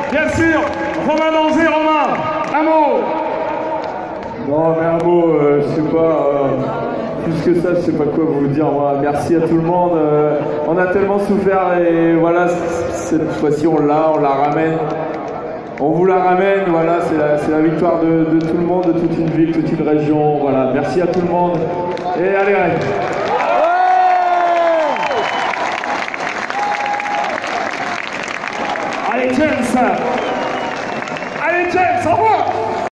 bien sûr, Romain Danzé. Romain, un mot. Non, mais un mot, je sais pas, plus que ça, je sais pas quoi vous dire. Moi, merci à tout le monde. On a tellement souffert et voilà, cette fois-ci on la ramène. On vous la ramène, voilà, c'est la victoire de tout le monde, de toute une ville, de toute une région. Voilà, merci à tout le monde. Et allez.